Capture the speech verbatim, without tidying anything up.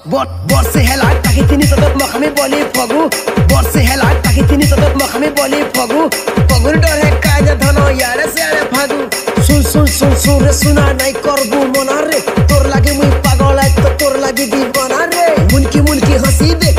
बर्से हेला ताकि तिनी तदत मखमी बोली फगु बर्से हेला ताकि तिनी तदत मखमी बोली फगु फगुर डरे काज धन यारे से यारे फागु सुन सुन सुन सुन रे सुना नहीं करबू मना रे तोर लागे मुई पागल है तो तोर लागे दीवाना रे मुनकी मुनकी हंसी दे